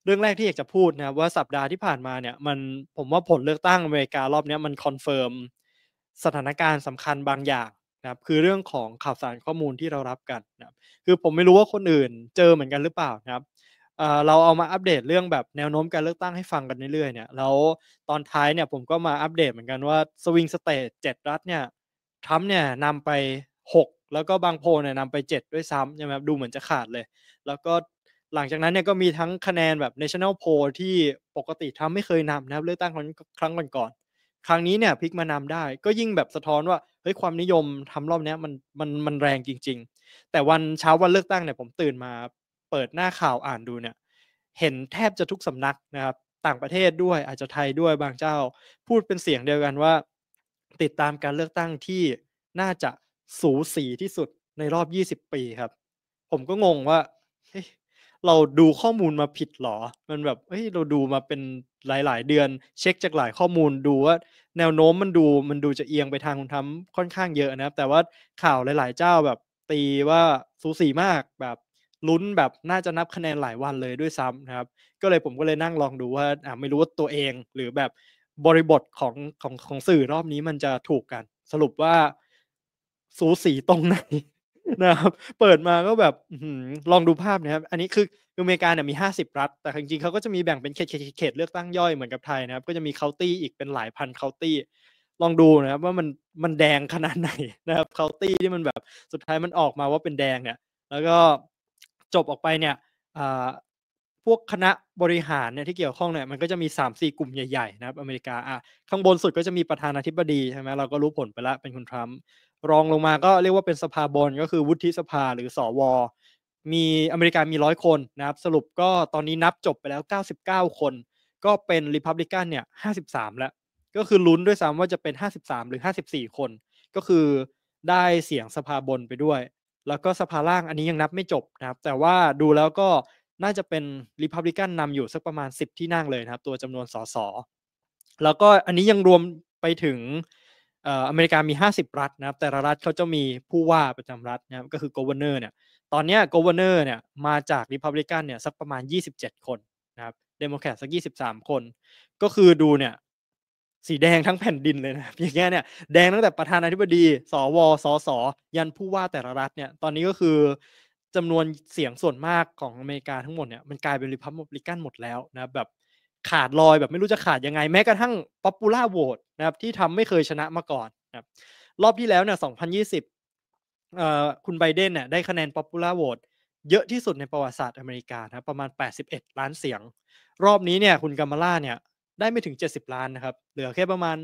เรื่องแรกที่อยากจะพูดนะครับว่าสัปดาห์ที่ผ่านมาเนี่ยผมว่าผลเลือกตั้งอเมริการอบเนี้ยมันคอนเฟิร์มสถานการณ์สำคัญบางอย่างนะครับคือเรื่องของข่าวสารข้อมูลที่เรารับกันนะครับคือผมไม่รู้ว่าคนอื่นเจอเหมือนกันหรือเปล่านะครับเราเอามาอัปเดตเรื่องแบบแนวโน้มการเลือกตั้งให้ฟังกันเรื่อยๆเนี่ยแล้วตอนท้ายเนี่ยผมก็มาอัปเดตเหมือนกันว่าสวิงสเตท7รัฐเนี่ยทรัมป์เนี่ยนำไป6แล้วก็บางโพลเนี่ยนำไป7ด้วยซ้ำใช่ไหมครับดูเหมือนจะขาดเลยแล้วก็ หลังจากนั้นเนี่ยก็มีทั้งคะแนนแบบ National Poll ที่ปกติทรัมป์ไม่เคยนำนะครับเลือกตั้งครั้งก่อนๆครั้งนี้เนี่ยพลิกมานำได้ก็ยิ่งแบบสะท้อนว่าเฮ้ยความนิยมทำรอบเนี้ยมันแรงจริงๆแต่เช้าวันเลือกตั้งเนี่ยผมตื่นมาเปิดหน้าข่าวอ่านดูเนี่ยเห็นแทบจะทุกสำนักนะครับต่างประเทศด้วยอาจจะไทยด้วยบางเจ้าพูดเป็นเสียงเดียวกันว่าติดตามการเลือกตั้งที่น่าจะสูสีที่สุดในรอบ20ปีครับผมก็งงว่าเฮ้ย เราดูข้อมูลมาผิดเหรอมันแบบเฮ้ยเราดูมาเป็นหลายๆเดือนเช็กจากหลายข้อมูลดูว่าแนวโน้มมันดูจะเอียงไปทางคุณทรัมป์ค่อนข้างเยอะนะครับแต่ว่าข่าวหลายๆเจ้าแบบตีว่าสูสีมากแบบลุ้นแบบน่าจะนับคะแนนหลายวันเลยด้วยซ้ำนะครับผมก็เลยนั่งลองดูว่าไม่รู้ว่าตัวเองหรือแบบบริบทของสื่อรอบนี้มันจะถูกกันสรุปว่าสูสีตรงไหน นะครับเปิดมาก็แบบลองดูภาพนะครับอันนี้คืออเมริกาเนี่ยมี50รัฐแต่จริงๆเขาก็จะมีแบ่งเป็นเขตเลือกตั้งย่อยเหมือนกับไทยนะครับก็จะมี County อีกเป็นหลายพัน County ลองดูนะครับว่ามันแดงขนาดไหนนะครับ County ที่มันแบบสุดท้ายมันออกมาว่าเป็นแดงเนี่ยแล้วก็จบออกไปเนี่ยอ่าพวกคณะบริหารเนี่ยที่เกี่ยวข้องเนี่ยมันก็จะมี3-4กลุ่มใหญ่ๆนะครับอเมริกาข้างบนสุดก็จะมีประธานาธิบดีใช่ไหมเราก็รู้ผลไปแล้วเป็นคุณทรัมป์ รองลงมาก็เรียกว่าเป็นสภาบนก็คือวุฒิสภาหรือสวมีอเมริกามี100คนนะครับสรุปก็ตอนนี้นับจบไปแล้ว99คนก็เป็น Republican เนี่ย53แล้วก็คือลุ้นด้วยซ้ำว่าจะเป็น53หรือ54คนก็คือได้เสียงสภาบนไปด้วยแล้วก็สภาล่างอันนี้ยังนับไม่จบนะครับแต่ว่าดูแล้วก็น่าจะเป็น Republican นำอยู่สักประมาณ10ที่นั่งเลยนะครับตัวจำนวนสสแล้วก็อันนี้ยังรวมไปถึง อเมริกามี50รัฐนะครับแต่ละรัฐเขาจะมีผู้ว่าประจำรัฐนะครับก็คือ Governor เนี่ยตอนเนี้ย Governor เนี่ยมาจาก Republican เนี่ยสักประมาณ27คนนะครับ Democrat สัก23คนก็คือดูเนี่ยสีแดงทั้งแผ่นดินเลยนะครับอย่างเงี้ยเนี่ยแดงตั้งแต่ประธานาธิบดีสวสสยันผู้ว่าแต่ละรัฐเนี่ยตอนนี้ก็คือจำนวนเสียงส่วนมากของอเมริกาทั้งหมดเนี่ยมันกลายเป็น Republican หมดแล้วนะครับแบบขาดลอยแบบไม่รู้จะขาดยังไงแม้กระทั่ง Popular Vote นะครับที่ทำไม่เคยชนะมาก่อนนะครับรอบที่แล้วเนี่ย2020คุณไบเดนเนี่ยได้คะแนน Popular Vote เยอะที่สุดในประวัติศาสตร์อเมริกานะครับประมาณ81ล้านเสียงรอบนี้เนี่ยคุณกามาลาเนี่ยได้ไม่ถึง70ล้านนะครับเหลือแค่ประมาณ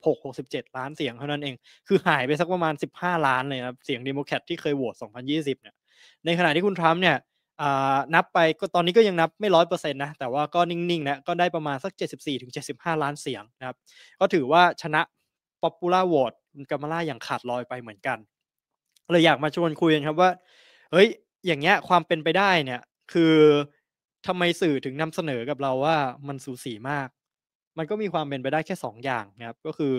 66-67ล้านเสียงเท่านั้นเองคือหายไปสักประมาณ15ล้านเลยครับเสียงเดโมแครตที่เคยโหวต2020เนี่ยในขณะที่คุณทรัมป์เนี่ยนับไปก็ตอนนี้ก็ยังนับไม่100%นะแต่ว่าก็นิ่งๆแล้วก็ได้ประมาณสัก74-75ล้านเสียงนะครับก็ถือว่าชนะ Popular Vote คุณกามาลาอย่างขาดลอยไปเหมือนกันเลยอยากมาชวนคุยกันครับว่าเฮ้ยอย่างเงี้ยความเป็นไปได้เนี่ยคือทำไมสื่อถึงนำเสนอกับเราว่ามันสูสีมากมันก็มีความเป็นไปได้แค่2อย่างนะครับก็คือ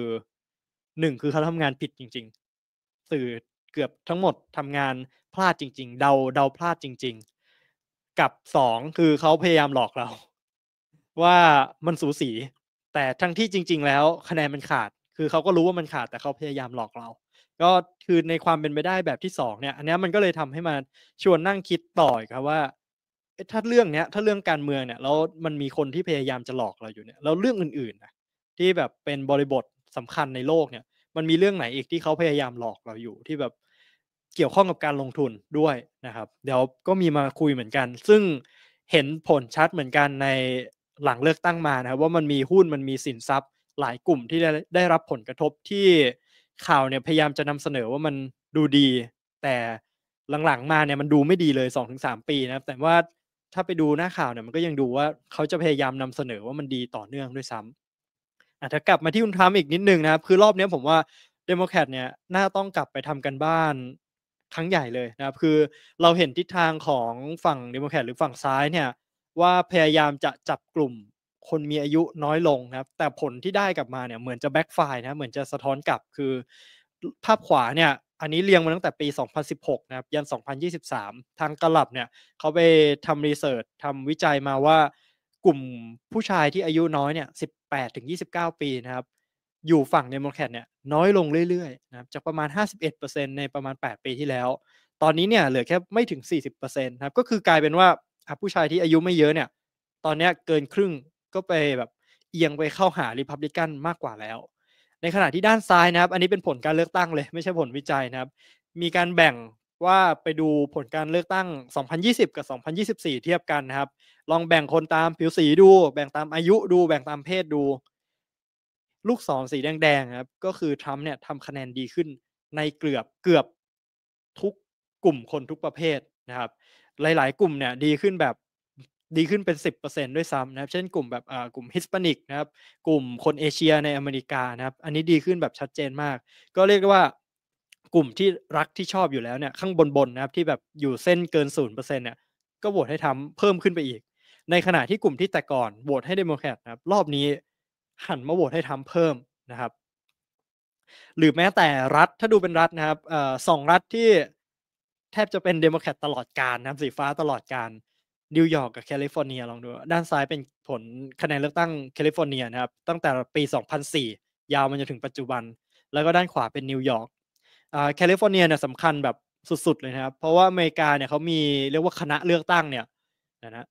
1คือเขาทำงานผิดจริงๆสื่อเกือบทั้งหมดทำงานพลาดจริงๆเดาพลาดจริงๆกับ2คือเขาพยายามหลอกเรา ว่ามันสูสีแต่ทั้งที่จริงๆแล้วคะแนนมันขาดคือเขาก็รู้ว่ามันขาดแต่เขาพยายามหลอกเราก็คือในความเป็นไปได้แบบที่2เนี่ยอันเนี้ยมันก็เลยทำให้มาชวนนั่งคิดต่ออีกครับว่าเอ๊ะถ้าเรื่องเนี้ยถ้าเรื่องการเมืองเนี่ยแล้วมันมีคนที่พยายามจะหลอกเราอยู่เนี่ยแล้วเรื่องอื่นๆน่ะที่แบบเป็นบริบทสำคัญในโลกเนี่ยมันมีเรื่องไหนอีกที่เขาพยายามหลอกเราอยู่ที่แบบเกี่ยวข้องกับการลงทุนด้วยนะครับเดี๋ยวก็มีมาคุยเหมือนกันซึ่ง เห็นผลชัดเหมือนกันในหลังเลือกตั้งมานะครับว่ามันมีหุ้นมันมีสินทรัพย์หลายกลุ่มที่ได้รับผลกระทบที่ข่าวเนี่ยพยายามจะนำเสนอว่ามันดูดีแต่หลังๆมาเนี่ยมันดูไม่ดีเลย2-3ปีนะครับแต่ว่าถ้าไปดูหน้าข่าวเนี่ยมันก็ยังดูว่าเขาจะพยายามนำเสนอว่ามันดีต่อเนื่องด้วยซ้ำถ้ากลับมาที่คุณทรัมป์อีกนิดหนึ่งนะครับคือรอบนี้ผมว่า Democrat เนี่ยน่าต้องกลับไปทำการบ้านครั้งใหญ่เลยนะครับคือเราเห็นทิศทางของฝั่ง Democrat หรือฝั่งซ้ายเนี่ยว่าพยายามจะจับกลุ่มคนมีอายุน้อยลงนะครับแต่ผลที่ได้กลับมาเนี่ยเหมือนจะ backfire นะเหมือนจะสะท้อนกลับคือภาพขวาเนี่ยอันนี้เรียงมาตั้งแต่ปี2016นะครับยัน2023ทาง Gallup เนี่ยเขาไปทำรีเสิร์ชทำวิจัยมาว่ากลุ่มผู้ชายที่อายุน้อยเนี่ย18-29ปีนะครับอยู่ฝั่งเดโมแครตเนี่ยน้อยลงเรื่อยๆนะครับจากประมาณ51%ในประมาณ8ปีที่แล้วตอนนี้เนี่ยเหลือแค่ไม่ถึง40%นะครับก็คือกลายเป็นว่าผู้ชายที่อายุไม่เยอะเนี่ยตอนเนี้ยเกินครึ่งก็ไปแบบเอียงไปเข้าหา Republican มากกว่าแล้วในขณะที่ด้านซ้ายนะครับอันนี้เป็นผลการเลือกตั้งเลยไม่ใช่ผลวิจัยนะครับมีการแบ่งว่าไปดูผลการเลือกตั้ง2020กับ2024เทียบกันนะครับ ลองแบ่งคนตามผิวสีดูแบ่งตามอายุดูแบ่งตามเพศดูลูกศรสีแดงๆครับก็คือทรัมป์เนี่ยทำคะแนนดีขึ้นในเกือบทุกกลุ่มคนทุกประเภทนะครับหลายๆกลุ่มเนี่ยดีขึ้นแบบดีขึ้นเป็น10%ด้วยซ้ำนะครับเช่นกลุ่มแบบกลุ่ม Hispanic นะครับกลุ่มคนเอเชียในอเมริกานะครับอันนี้ดีขึ้นแบบชัดเจนมากก็เรียกได้ว่ากลุ่มที่รักที่ชอบอยู่แล้วเนี่ยข้างบนๆนะครับที่แบบอยู่เส้นเกิน0%เนี่ยก็โหวตให้ทรัมป์เพิ่มขึ้นไปอีก ในขณะที่กลุ่มที่แต่ก่อนโหวตให้เดโมแครตนะครับรอบนี้หันมาโหวตให้ทรัมป์เพิ่มนะครับหรือแม้แต่รัฐถ้าดูเป็นรัฐนะครับ2รัฐที่แทบจะเป็นเดโมแครตตลอดกาลนะครับสีฟ้าตลอดกาลนิวยอร์กกับแคลิฟอร์เนียลองดูด้านซ้ายเป็นผลคะแนนเลือกตั้งแคลิฟอร์เนียนะครับตั้งแต่ปี2004ยาวมาจนถึงปัจจุบันแล้วก็ด้านขวาเป็นนิวยอร์กแคลิฟอร์เนียเนี่ยสำคัญแบบสุดๆเลยนะครับเพราะว่าอเมริกาเนี่ยเขามีเรียกว่าคณะเลือกตั้งเนี่ยนะ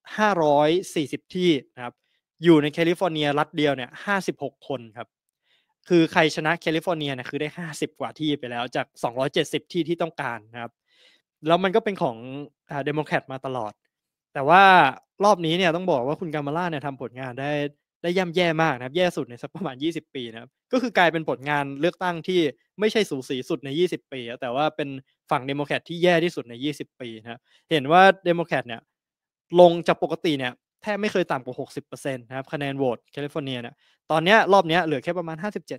540ที่นะครับอยู่ในแคลิฟอร์เนียรัฐเดียวเนี่ย56คนครับคือใครชนะแคลิฟอร์เนียเนี่ยคือได้50กว่าที่ไปแล้วจาก270ที่ที่ต้องการนะครับแล้วมันก็เป็นของเดโมแครตมาตลอดแต่ว่ารอบนี้เนี่ยต้องบอกว่าคุณกามาลาเนี่ยทำผลงานได้ย่ำแย่มากนะครับแย่สุดในสักประมาณ20ปีนะครับก็คือกลายเป็นผลงานเลือกตั้งที่ไม่ใช่สูสีสุดใน20ปีแต่ว่าเป็นฝั่งเดโมแครตที่แย่ที่สุดใน20ปีนะครับเห็นว่าเดโมแครตเนี่ยลงจากปกติเนี่ยแทบไม่เคยต่ำกว่า60%นะครับคะแนนโหวตแคลิฟอร์เนียเนี่ยตอนเนี้ยรอบเนี้ยเหลือแค่ประมาณ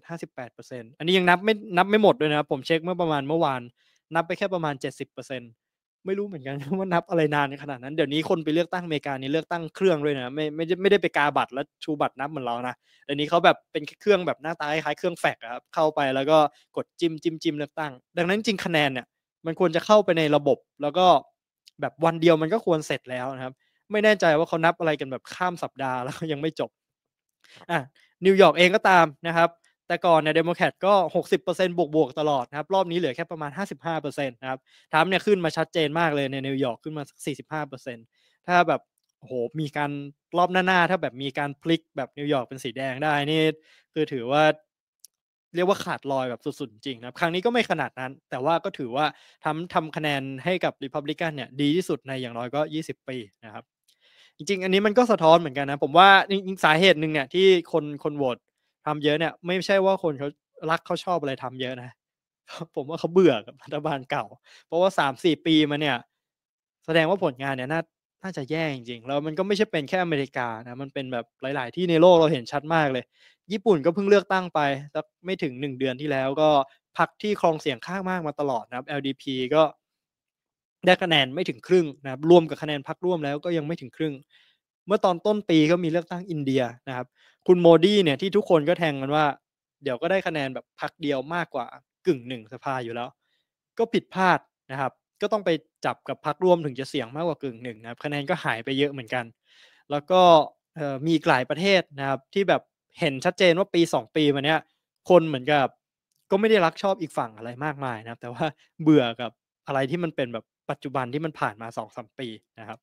57-58%อันนี้ยังนับไม่หมดด้วยนะครับผมเช็คเมื่อวานนับไปแค่ประมาณ70%ไม่รู้เหมือนกันว่านับอะไรนานขนาดนั้นเดี๋ยวนี้คนไปเลือกตั้งอเมริกานี่เลือกตั้งเครื่องด้วยนะไม่ได้ไปกาบัตรแล้วชูบัตรนับเหมือนเรานะเดี๋ยวนี้เขาแบบเป็นเครื่องแบบหน้าตาคล้ายๆเครื่องแฟกซ์อะครับเข้าไปแล้วก็กดจิ้มเลือกตั้งดังนั้นจริงคะแนนเนี่ยมันควรจะเข้าไปในระบบแล้วก็แบบวันเดียวมันก็ควรเสร็จแล้วนะครับไม่แน่ใจว่าเขานับอะไรกันแบบข้ามสัปดาห์แล้วยังไม่จบอ่ะนิวยอร์กเองก็ตามนะครับแต่ก่อนเนี่ยเดโมแครตก็60%บวกๆตลอดนะครับรอบนี้เหลือแค่ประมาณ55%นะครับทรัมป์เนี่ยขึ้นมาชัดเจนมากเลยในนิวยอร์กขึ้นมาสัก45%ถ้าแบบโอ้โหมีการรอบหน้าถ้าแบบมีการพลิกแบบนิวยอร์กเป็นสีแดงได้นี่คือถือว่าเรียกว่าขาดลอยแบบสุดๆจริงนะครับครั้งนี้ก็ไม่ขนาดนั้นแต่ว่าก็ถือว่าทำคะแนนให้กับ Republican เนี่ยดีที่สุดในอย่างน้อยก็20ปีนะครับจริงๆอันนี้มันก็สะท้อนเหมือนกันนะผมว่าจริงๆสาเหตุหนึ่งเนี่ยที่คนโหวตทำเยอะเนี่ยไม่ใช่ว่าคนเขารักเขาชอบอะไรทำเยอะนะผมว่าเขาเบื่อกับรัฐบาลเก่าเพราะว่า3-4ปีมาเนี่ยแสดงว่าผลงานเนี่ยน่าจะแย่จริงๆแล้วมันก็ไม่ใช่เป็นแค่อเมริกานะมันเป็นแบบหลายๆที่ในโลกเราเห็นชัดมากเลยญี่ปุ่นก็เพิ่งเลือกตั้งไปสักไม่ถึง1เดือนที่แล้วก็พรรคที่ครองเสียงข้างมากมาตลอดนะครับ LDP ก็ได้คะแนนไม่ถึงครึ่งนะครับรวมกับคะแนนพรรคร่วมแล้วก็ยังไม่ถึงครึ่งเมื่อตอนต้นปีก็มีเลือกตั้งอินเดียนะครับคุณโมดีเนี่ยที่ทุกคนก็แทงกันว่าเดี๋ยวก็ได้คะแนนแบบพรรคเดียวมากกว่ากึ่งหนึ่งสภาอยู่แล้วก็ผิดพลาดนะครับก็ต้องไปจับกับพรรคร่วมถึงจะเสียงมากกว่ากึ่งหนึ่งนะครับคะแนนก็หายไปเยอะเหมือนกันแล้วก็มีอีกหลายประเทศนะครับที่แบบเห็นชัดเจนว่าปี2ปีมาเนี้ยคนเหมือนกับก็ไม่ได้รักชอบอีกฝั่งอะไรมากมายนะครับแต่ว่าเบื่อกับอะไรที่มันเป็นแบบปัจจุบันที่มันผ่านมา2-3ปีนะครับ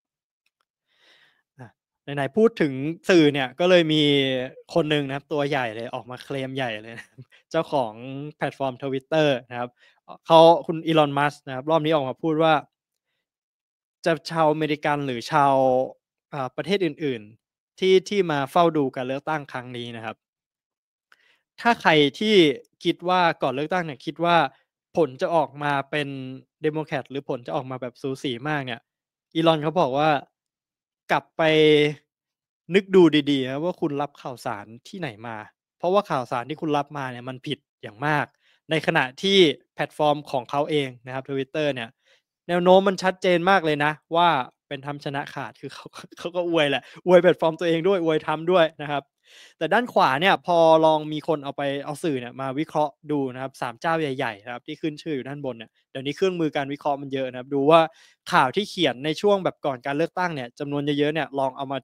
อะไหนๆพูดถึงสื่อเนี่ยก็เลยมีคนหนึ่งนะครับตัวใหญ่เลยออกมาเคลมใหญ่เลยนะครับเจ้าของแพลตฟอร์ม Twitter นะครับเขาคุณ Elon Musk นะครับรอบนี้ออกมาพูดว่าจะชาวอเมริกันหรือชาวประเทศอื่นๆที่มาเฝ้าดูการเลือกตั้งครั้งนี้นะครับ ถ้าใครที่คิดว่าก่อนเลือกตั้งเนี่ยคิดว่าผลจะออกมาเป็นเดโมแครตหรือผลจะออกมาแบบสูสีมากเนี่ยอีลอนเขาบอกว่ากลับไปนึกดูดีๆนะว่าคุณรับข่าวสารที่ไหนมาเพราะว่าข่าวสารที่คุณรับมาเนี่ยมันผิดอย่างมากในขณะที่แพลตฟอร์มของเขาเองนะครับ Twitter เนี่ยแนวโน้มมันชัดเจนมากเลยนะว่าเป็นทำชนะขาดคือเขาก็อวยแหละอวยแพลตฟอร์มตัวเองด้วยอวยทำด้วยนะครับ แต่ด้านขวาเนี่ยพอลองมีคนเอาสื่อเนี่ยมาวิเคราะห์ดูนะครับ3เจ้าใหญ่ๆนะครับที่ขึ้นชื่ออยู่ด้านบนเนี่ยเดี๋ยวนี้เครื่องมือการวิเคราะห์มันเยอะนะครับดูว่าข่าวที่เขียนในช่วงแบบก่อนการเลือกตั้งเนี่ยจำนวนเยอะๆเนี่ยลองเอามาจับ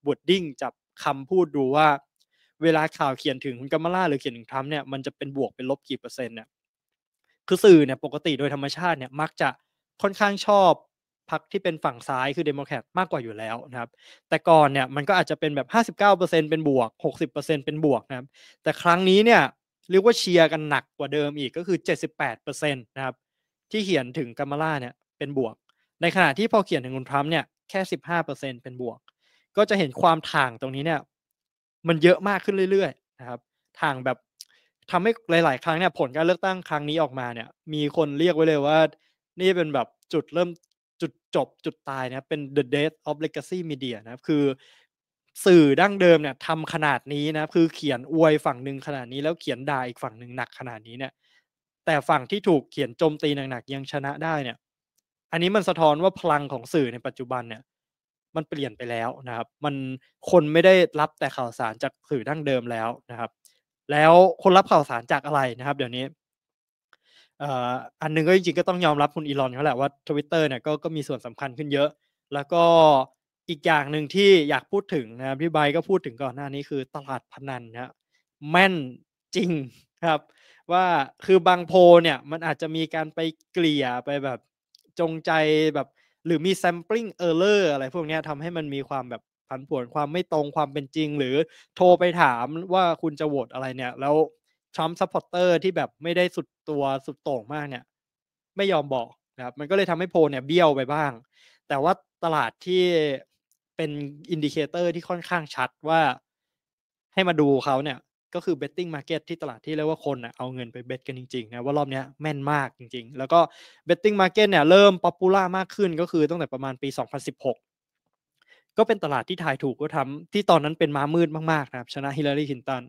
wording จับคำพูดดูว่าเวลาข่าวเขียนถึงคุณ Kamala หรือเขียนถึง Trump เนี่ยมันจะเป็นบวกเป็นลบกี่เปอร์เซ็นต์เนี่ยคือสื่อเนี่ยปกติโดยธรรมชาติเนี่ยมักจะค่อนข้างชอบพรรคที่เป็นฝั่งซ้ายคือ Democrat มากกว่าอยู่แล้วนะครับแต่ก่อนเนี่ยมันก็อาจจะเป็นแบบ59%เปอร์เซ็นต์เป็นบวก60%เปอร์เซ็นต์เป็นบวกนะครับแต่ครั้งนี้เนี่ยเรียกว่าเชียร์กันหนักกว่าเดิมอีกก็คือ78%นต์นะครับที่เขียนถึง Kamala เนี่ยเป็นบวกในขณะที่พอเขียนถึงคุณ Trump เนี่ยแค่15%เปอร์เซ็นต์เป็นบวกก็จะเห็นความถ่างตรงนี้เนี่ยมันเยอะมากขึ้นเรื่อยๆนะครับถ่างแบบทำให้หลายๆครั้งเนี่ยผลการเลือกตั้งครั้งนี้ออกมาเนี่ยมีคนเรียกไว้เลยว่านี่เป็นแบบจุดเริ่มจุดจบจุดตายนะครับเป็น the death of legacy media นะครับคือสื่อดั้งเดิมเนี่ยทำขนาดนี้นะครับคือเขียนอวยฝั่งหนึ่งขนาดนี้แล้วเขียนด่าอีกฝั่งหนึ่งหนักขนาดนี้เนี่ยแต่ฝั่งที่ถูกเขียนโจมตีหนักๆยังชนะได้เนี่ยอันนี้มันสะท้อนว่าพลังของสื่อในปัจจุบันเนี่ยมันเปลี่ยนไปแล้วนะครับมันคนไม่ได้รับแต่ข่าวสารจากสื่อดั้งเดิมแล้วนะครับแล้วคนรับข่าวสารจากอะไรนะครับเดี๋ยวนี้อันหนึ่งก็จริงๆก็ต้องยอมรับคุณอีลอนเขาแหละว่า Twitter เนี่ยก็มีส่วนสำคัญขึ้นเยอะแล้วก็อีกอย่างหนึ่งที่อยากพูดถึงนะครับที่ไบร์ทก็พูดถึงก่อนหน้านี้คือตลาดพนันครับแม่นจริงครับว่าคือบางโพลเนี่ยมันอาจจะมีการไปเกลี่ยไปแบบจงใจแบบหรือมี sampling error อะไรพวกเนี้ยทำให้มันมีความแบบผันผวนความไม่ตรงความเป็นจริงหรือโทรไปถามว่าคุณจะโหวตอะไรเนี่ยแล้ว Trump supporter ที่แบบไม่ได้สุดตัวสุดโต่งมากเนี่ยไม่ยอมบอกนะครับมันก็เลยทำให้โพลเนี่ยเบี้ยวไปบ้างแต่ว่าตลาดที่เป็น indicator ที่ค่อนข้างชัดว่าให้มาดูเขาเนี่ยก็คือ betting market ที่ตลาดที่เรียกว่าคนน่ะเอาเงินไปเบ็ตกันจริงๆนะว่ารอบเนี้ยแม่นมากจริงๆแล้วก็ betting market เนี่ยเริ่ม popular มากขึ้นก็คือตั้งแต่ประมาณปี2016ก็เป็นตลาดที่ทายถูกด้วยที่ตอนนั้นเป็นม้ามืดมากๆนะครับชนะ Hillary Clinton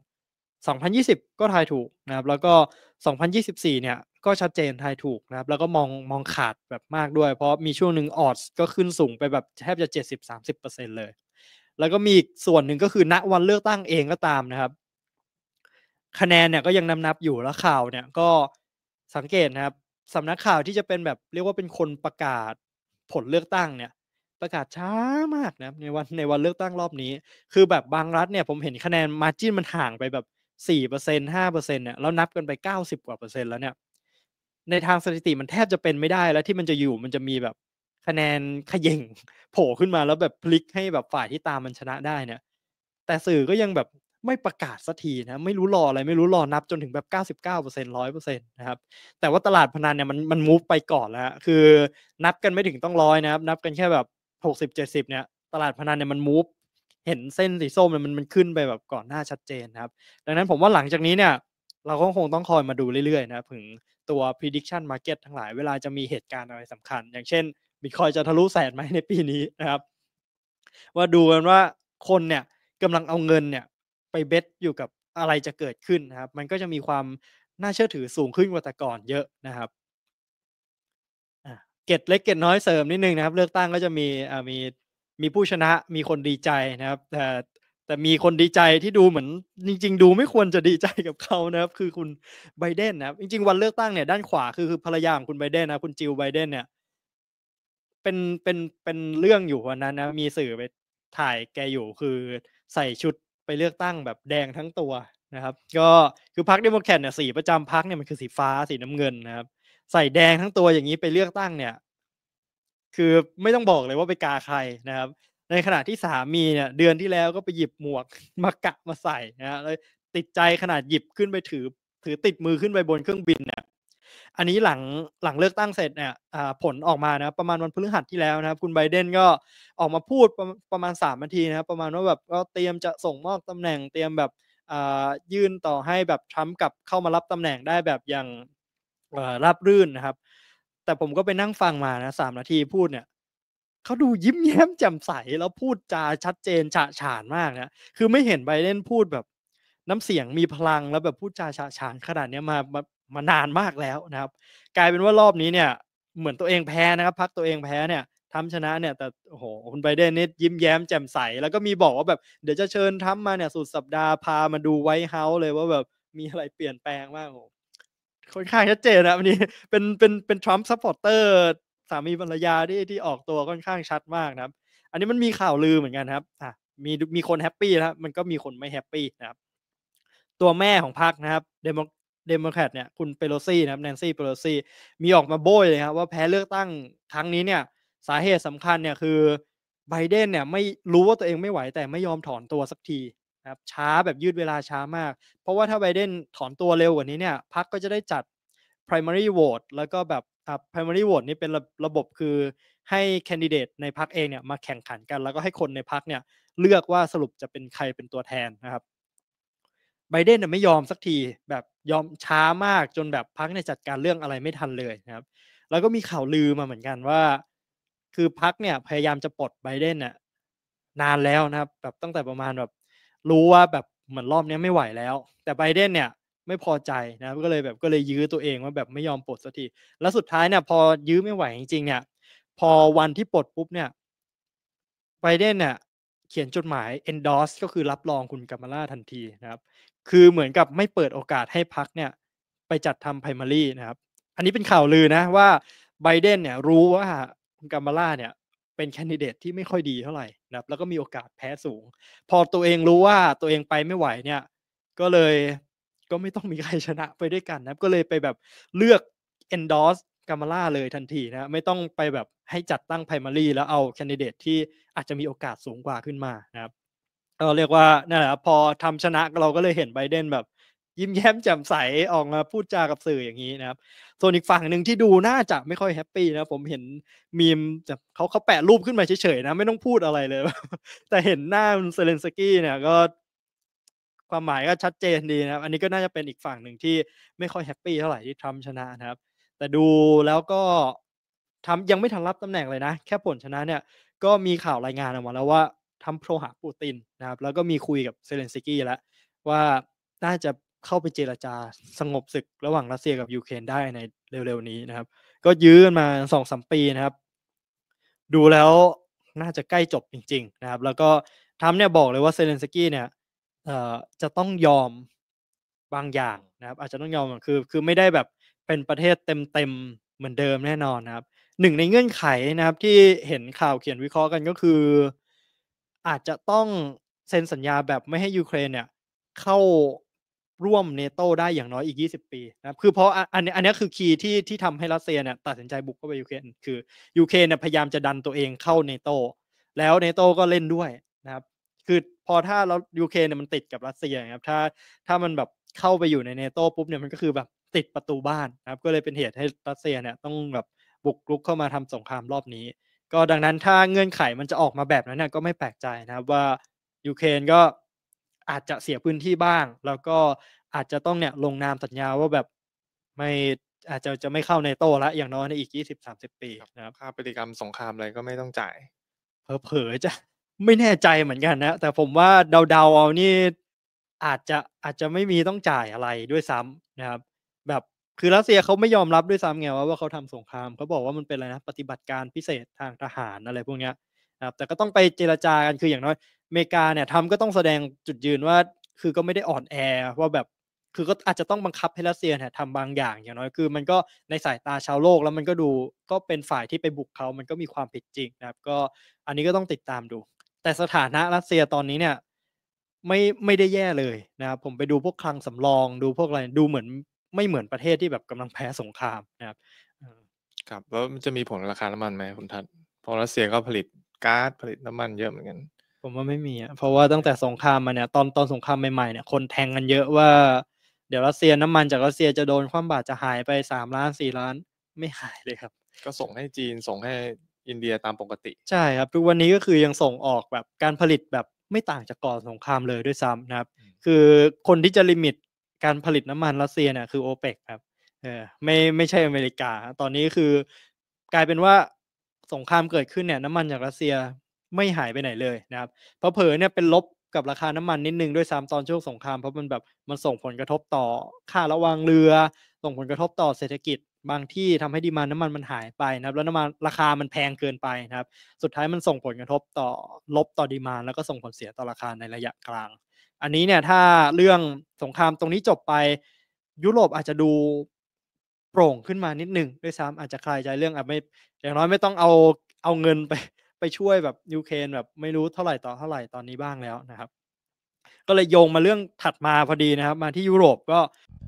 2020ก็ทายถูกนะครับแล้วก็2024เนี่ยก็ชัดเจนทายถูกนะครับแล้วก็มองขาดแบบมากด้วยเพราะมีช่วงหนึ่ง odds ก็ขึ้นสูงไปแบบแทบจะ70-30%เลยแล้วก็มีอีกส่วนหนึ่งก็คือณวันเลือกตั้งเองก็ตามนะครับคะแนนเนี่ยก็ยังนับอยู่แล้วข่าวเนี่ยก็สังเกตนะครับสำนักข่าวที่จะเป็นแบบเรียกว่าเป็นคนประกาศผลเลือกตั้งเนี่ยประกาศช้ามากนะครับในวันเลือกตั้งรอบนี้คือแบบบางรัฐเนี่ยผมเห็นคะแนน margin มันห่างไปแบบ4% 5%เนี่ยแล้วนับกันไป90กว่าเปอร์เซ็นต์แล้วเนี่ยในทางสถิติมันแทบจะเป็นไม่ได้แล้วที่มันจะมีแบบคะแนนเขย่งโผล่ขึ้นมาแล้วแบบพลิกให้แบบฝ่ายที่ตามมันชนะได้เนี่ยแต่สื่อก็ยังแบบไม่ประกาศสักทีนะไม่รู้รออะไรไม่รู้รอนับจนถึงแบบ99% 100%นะครับแต่ว่าตลาดพนันเนี่ยมันมูฟไปก่อนแล้วคือนับกันไม่ถึงต้อง100นะครับนับกันแค่แบบ60-70เนี่ยตลาดพนันเนี่ยมันมูฟเห็นเส้นสีส้มเนี่ยมันขึ้นไปแบบก่อนหน้าชัดเจนนะครับดังนั้นผมว่าหลังจากนี้เนี่ยเราก็คงต้องคอยมาดูเรื่อยๆนะครับถึงตัว prediction market ทั้งหลายเวลาจะมีเหตุการณ์อะไรสำคัญอย่างเช่นบิตคอยน์จะทะลุแสนไหมในปีนี้นะครับว่าดูกันว่าคนเนี่ยกำลังเอาเงินเนี่ยไปเบ็ตอยู่กับอะไรจะเกิดขึ้นนะครับมันก็จะมีความน่าเชื่อถือสูงขึ้นกว่าแต่ก่อนเยอะนะครับอาเกร็ดเล็กเกร็ดน้อยเสริมนิดหนึ่งนะครับเลือกตั้งก็จะมีผู้ชนะมีคนดีใจนะครับแต่มีคนดีใจที่ดูเหมือนจริงๆดูไม่ควรจะดีใจกับเขานะครับคือคุณ Biden นะครับจริงๆวันเลือกตั้งเนี่ยด้านขวาคือภรรยาของคุณ Biden นะคุณ Jill Biden เนี่ย เป็นเรื่องอยู่วันนั้นนะมีสื่อไปถ่ายแกอยู่คือใส่ชุดไปเลือกตั้งแบบแดงทั้งตัวนะครับก็คือพรรค Democrat เนี่ยสีประจำพรรคเนี่ยมันคือสีฟ้าสีน้ำเงินนะครับใส่แดงทั้งตัวอย่างงี้ไปเลือกตั้งเนี่ยคือไม่ต้องบอกเลยว่าไปกาใครนะครับในขณะที่สามีเนี่ยเดือนที่แล้วก็ไปหยิบหมวกมาใส่นะครับแล้วติดใจขนาดหยิบขึ้นไปถือติดมือขึ้นไปบนเครื่องบินเนี่ย อันนี้หลังเลือกตั้งเสร็จเนี่ยผลออกมานะครับประมาณวันพฤหัสที่แล้วนะครับคุณ Biden ก็ออกมาพูดประมาณ3นาทีนะครับประมาณว่าแบบก็เตรียมจะส่งมอบตำแหน่งเตรียมแบบยื่นต่อให้แบบ Trump กลับเข้ามารับตำแหน่งได้แบบอย่างราบรื่นนะครับแต่ผมก็ไปนั่งฟังมานะ3นาทีพูดเนี่ยเขาดูยิ้มแย้มแจ่มใสแล้วพูดจาชัดเจนฉะฉานมากนะคือไม่เห็น Biden พูดแบบน้ำเสียงมีพลังแล้วแบบพูดจาฉะฉานขนาดเนี้ยมานานมากแล้วนะครับ กลายเป็นว่ารอบนี้เนี่ยเหมือนตัวเองแพ้นะครับพรรคตัวเองแพ้เนี่ยทรัมป์ชนะเนี่ยแต่โอ้โฮคุณ Biden นี่ยิ้มแย้มแจ่มใสแล้วก็มีบอกว่าแบบเดี๋ยวจะเชิญทรัมป์มาเนี่ยสุดสัปดาห์พามาดู White House เลยว่าแบบมีอะไรเปลี่ยนแปลงบ้างโอ้โฮค่อนข้างชัดเจนนะครับอันนี้เป็น Trump supporter สามีภรรยาที่ออกตัวค่อนข้างชัดมากนะครับอันนี้มันมีข่าวลือเหมือนกันครับมีคนแฮปปีนะครับมันก็มีคนไม่แฮปปีนะครับตัวแม่ของพรรคนะครับ Democrat เนี่ยคุณ Pelosi นะครับ Nancy Pelosi มีออกมาโบ้ยเลยครับว่าแพ้เลือกตั้งครั้งนี้เนี่ยสาเหตุสำคัญเนี่ยคือไบเดนเนี่ยไม่รู้ว่าตัวเองไม่ไหวแต่ไม่ยอมถอนตัวสักทีนะครับช้าแบบยืดเวลาช้ามากเพราะว่าถ้าไบเดนถอนตัวเร็วกว่านี้เนี่ยพรรคก็จะได้จัด primary vote แล้วก็แบบprimary vote นี่เป็นระบบคือให้แคนดิเดตในพรรคเองเนี่ยมาแข่งขันกันแล้วก็ให้คนในพรรคเนี่ยเลือกว่าสรุปจะเป็นใครเป็นตัวแทนนะครับไบเดนน่ะไม่ยอมสักทีแบบยอมช้ามากจนแบบพรรคเนี่ยจัดการเรื่องอะไรไม่ทันเลยนะครับแล้วก็มีข่าวลือมาเหมือนกันว่าคือพรรคเนี่ยพยายามจะปลดไบเดนน่ะนานแล้วนะครับแบบตั้งแต่ประมาณแบบรู้ว่าแบบเหมือนรอบนี้ไม่ไหวแล้วแต่ไบเดนเนี่ยไม่พอใจนะครับก็เลยยื้อตัวเองว่าแบบไม่ยอมปลดสักทีแล้วสุดท้ายเนี่ยพอยื้อไม่ไหวจริงๆเนี่ยพอวันที่ปลดปุ๊บเนี่ย ไบเดนเนี่ยเขียนจดหมาย endorse ก็คือรับรองคุณก a m a l a ทันทีนะครับคือเหมือนกับไม่เปิดโอกาสให้พรรคเนี่ยไปจัดทำ primary นะครับอันนี้เป็นข่าวลือนะว่าไบเดนเนี่ยรู้ว่าคุณก a m a l a เนี่ยเป็นแคนดิเดตที่ไม่ค่อยดีเท่าไหร่นะครับแล้วก็มีโอกาสแพ้สูงพอตัวเองรู้ว่าตัวเองไปไม่ไหวเนี่ยก็เลยก็ไม่ต้องมีใครชนะไปด้วยกันนะครับก็เลยไปแบบเลือก endorse กามาล่าเลยทันทีนะไม่ต้องไปแบบให้จัดตั้ง primary แล้วเอาแคนดิเดตที่อาจจะมีโอกาสสูงกว่าขึ้นมานะครับก็เรียกว่านั่นแหละครับพอทำชนะเราก็เลยเห็นไบเดนแบบยิ้มแย้มแจ่มใสออกมาพูดจากับสื่ออย่างนี้นะครับส่วนอีกฝั่งหนึ่งที่ดูน่าจะไม่ค่อยแฮปปีนะผมเห็นมีมแบบเขาแปะรูปขึ้นมาเฉยๆนะไม่ต้องพูดอะไรเลยแต่เห็นหน้าคุณเซเลนสกี้เนี่ยก็ความหมายก็ชัดเจนดีนะครับอันนี้ก็น่าจะเป็นอีกฝั่งหนึ่งที่ไม่ค่อยแฮปปีเท่าไหร่ที่ทรัมป์ชนะนะครับ แต่ดูแล้วก็ทำยังไม่ทันรับตำแหน่งเลยนะแค่ผลชนะเนี่ยก็มีข่าวรายงานออกมาแล้วว่าทำโทรหาปูตินนะครับแล้วก็มีคุยกับเซเลนสกี้แล้วว่าน่าจะเข้าไปเจรจาสงบศึกระหว่างรัสเซียกับยูเครนได้ในเร็วๆนี้นะครับก็ยื้อกันมา2-3ปีนะครับดูแล้วน่าจะใกล้จบจริงๆนะครับแล้วก็ทรัมป์เนี่ยบอกเลยว่าเซเลนสกี้เนี่ย จะต้องยอมบางอย่างนะครับอาจจะต้องยอมคือไม่ได้แบบเป็นประเทศเต็มๆเหมือนเดิมแน่นอนนะครับหนึ่งในเงื่อนไขนะครับที่เห็นข่าวเขียนวิเคราะห์กันก็คืออาจจะต้องเซ็นสัญญาแบบไม่ให้ยูเครนเนี่ยเข้าร่วมเนโตได้อย่างน้อยอีก20ปีนะครับคือเพราะอันนี้คือคีย์ที่ทำให้รัสเซียเนี่ยตัดสินใจบุกเข้าไปยูเครนคือยูเครนเนี่ยพยายามจะดันตัวเองเข้าเนโตแล้วเนโตก็เล่นด้วยนะครับ คือพอถ้าแล้วยูเครนเนี่ยมันติดกับรัสเซียครับถ้ามันแบบเข้าไปอยู่ในเนโตปุ๊บเนี่ยมันก็คือแบบติดประตูบ้านนะครับก็เลยเป็นเหตุให้รัสเซียเนี่ยต้องแบบบุกรุกเข้ามาทำสงครามรอบนี้ก็ดังนั้นถ้าเงื่อนไขมันจะออกมาแบบนั้นเนี่ยก็ไม่แปลกใจนะครับว่ายูเครนก็อาจจะเสียพื้นที่บ้างแล้วก็อาจจะต้องเนี่ยลงนามสัญญาว่าแบบไม่อาจจะไม่เข้าเนโตแล้วอย่างน้อยในอีก20-30ปีนะครับค่าปฏิกรรมสงครามอะไรก็ไม่ต้องจ่ายเผลอๆจะ ไม่แน่ใจเหมือนกันนะแต่ผมว่าเดาๆเอานี่อาจจะไม่มีต้องจ่ายอะไรด้วยซ้ำนะครับแบบคือรัสเซียเขาไม่ยอมรับด้วยซ้ำไงว่าเขาทำสงครามเขาบอกว่ามันเป็นอะไรนะปฏิบัติการพิเศษทางทหารอะไรพวกเนี้ยนะครับแต่ก็ต้องไปเจรจากันคืออย่างน้อยอเมริกาเนี่ยทำก็ต้องแสดงจุดยืนว่าคือก็ไม่ได้อ่อนแอว่าแบบคือก็อาจจะต้องบังคับให้รัสเซียเนี่ยทำบางอย่างอย่างน้อยคือมันก็ในสายตาชาวโลกแล้วมันก็ดูก็เป็นฝ่ายที่ไปบุกเขามันก็มีความผิดจริงนะครับก็อันนี้ก็ต้องติดตามดู แต่สถานะรัสเซียตอนนี้เนี่ยไม่ได้แย่เลยนะครับผมไปดูพวกคลังสำรองดูพวกอะไรดูเหมือนไม่เหมือนประเทศที่แบบกำลังแพ้สงครามนะครับเออครับแล้วมันจะมีผลกับราคาน้ำมันไหมคุณทัศน์เพราะรัสเซียก็ผลิตก๊าซผลิตน้ำมันเยอะเหมือนกันผมว่าไม่มีอะเพราะว่าตั้งแต่สงครามมาเนี่ยตอนสงครามใหม่ๆเนี่ยคนแทงกันเยอะว่าเดี๋ยวรัสเซียน้ำมันจากรัสเซียจะโดนคว่ำบาตรจะหายไป3,000,000-4,000,000ไม่หายเลยครับก็ส่งให้จีนส่งให้อินเดียตามปกติใช่ครับทุกวันนี้ก็คือยังส่งออกแบบการผลิตแบบไม่ต่างจากก่อนสงครามเลยด้วยซ้ำนะครับอืมคือคนที่จะลิมิตการผลิตน้ำมันรัสเซียเนี่ยคือ OPEC ครับไม่ใช่อเมริกาตอนนี้คือกลายเป็นว่าสงครามเกิดขึ้นเนี่ยน้ำมันจากรัสเซียไม่หายไปไหนเลยนะครับเผลอๆเนี่ยเป็นลบกับราคาน้ำมันนิดหนึ่งด้วยซ้ำตอนช่วงสงครามเพราะมันแบบมันส่งผลกระทบต่อค่าระวางเรือ ส่งผลกระทบต่อเศรษฐกิจบางที่ทำให้ดีมานด์น้ำมันมันหายไปนะครับแล้วน้ำมันราคามันแพงเกินไปนะครับสุดท้ายมันส่งผลกระทบต่อลบต่อดีมานด์แล้วก็ส่งผลเสียต่อราคาในระยะกลางอันนี้เนี่ยถ้าเรื่องสงครามตรงนี้จบไปยุโรปอาจจะดูโปร่งขึ้นมานิดหนึ่งด้วยซ้ำอาจจะคลายใจเรื่องไม่อย่างน้อยไม่ต้องเอาเงินไปไปช่วยแบบยูเครนแบบไม่รู้เท่าไรต่อเท่าไรตอนนี้บ้างแล้วนะครับก็เลยโยงมาเรื่องถัดมาพอดีนะครับมาที่ยุโรปก็